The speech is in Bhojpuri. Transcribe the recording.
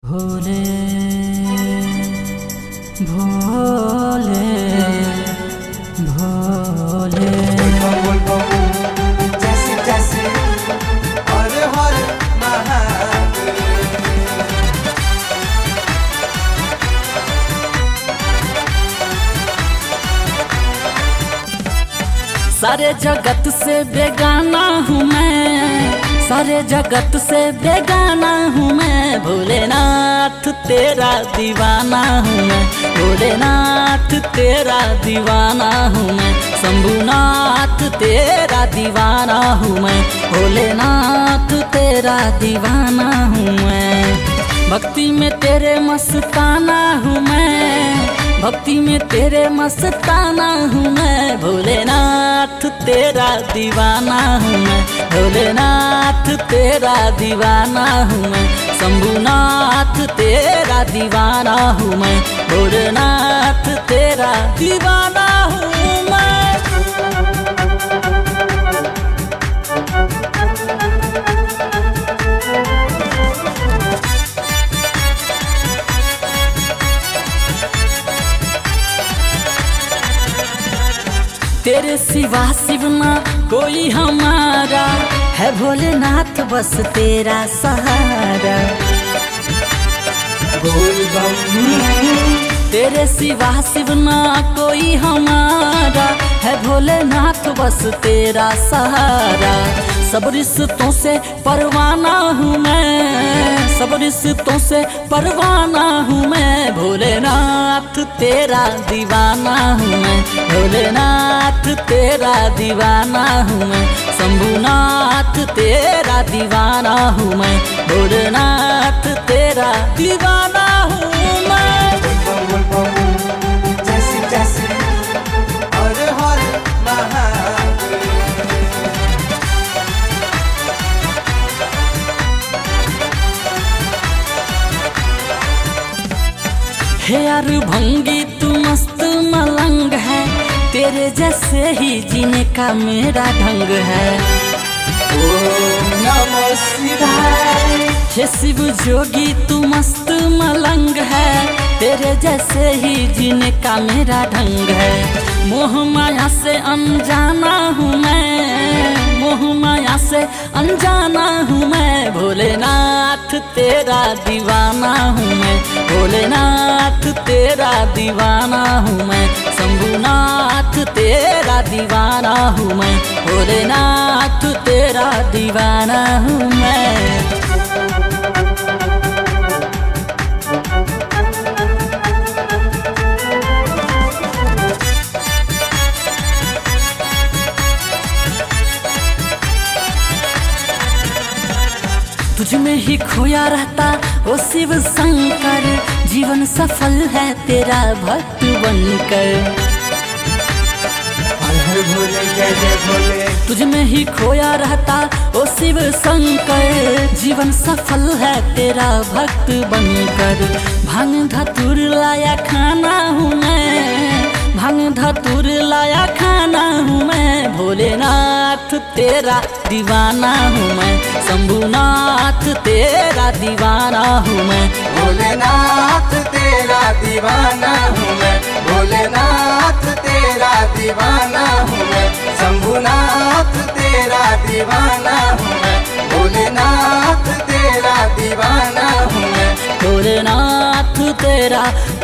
भोले भोले भोले जैसे जैसे हर हर महादेव। सारे जगत से बेगाना हूँ मैं, सारे जगत से बेगाना हूँ मैं। भोलेनाथ तेरा दीवाना हूँ मैं, भोलेनाथ तेरा दीवाना हूँ मैं। शंभुनाथ तेरा दीवाना हूँ मैं, भोलेनाथ तेरा दीवाना हूँ मैं। भक्ति में तेरे मस्ताना हूँ मैं, भक्ति में तेरे मस्ताना हूँ मैं। भोलेनाथ तेरा दीवाना हूँ मैं, भोलेनाथ तेरा दीवाना हूँ मैं। शंभुनाथ तेरा दीवाना हूँ मैं, भोलेनाथ तेरा दीवाना हूँ मैं। तेरे सिवा शिवना कोई हमारा है, भोलेनाथ बस तेरा सहारा। बोल बम तेरे सिवा शिवना कोई हमारा है, भोलेनाथ बस तेरा सहारा। सब रिश्तों से परवाना हूँ मैं, सब रिश्तों से परवाना हूँ मैं। भोलेनाथ तेरा दीवाना हूँ मैं, भोलेनाथ तेरा दीवाना हूँ मैं। शंभुनाथ तेरा दीवाना हूँ मैं, भोलेनाथ तेरा दीवाना हूँ मैं। जैसे जैसे हर हर महादेव। हे यार भंगी तू मस्त मलंग है, तेरे जैसे ही जीने का मेरा ढंग है। ओम नमः शिवाय। हे शिव जोगी तू मस्त मलंग है, तेरे जैसे ही जीने का मेरा ढंग है। मोह माया से अनजाना हूँ मैं, मोह माया से अनजाना हूँ मैं। भोलेनाथ तेरा दीवाना हूँ मैं, भोलेनाथ तेरा दीवाना हूँ मैं। शंभुनाथ तेरा दीवाना हूँ मैं, भोलेनाथ तेरा दीवाना हूँ मैं। तुझ में ही खोया रहता ओ शिव शंकर, जीवन सफल है तेरा भक्त बनकर। हर हर भोले जय जय भोले। तुझ में ही खोया रहता ओ शिव शंकर, जीवन सफल है तेरा भक्त बनकर। भांग धतूर लाया खाना हूँ मैं, भांग धतूर लाया खाना हूँ मैं। भोलेनाथ तेरा दीवाना हूँ मैं, शंभुनाथ तेरा दीवाना हूँ मैं। भोलेनाथ तेरा दीवाना हूँ मैं, भोलेनाथ तेरा दीवाना हूँ मैं। शंभुनाथ तेरा दीवाना हूँ मैं, भोलेनाथ तेरा दीवाना हूँ मैं। भोलेनाथ तेरा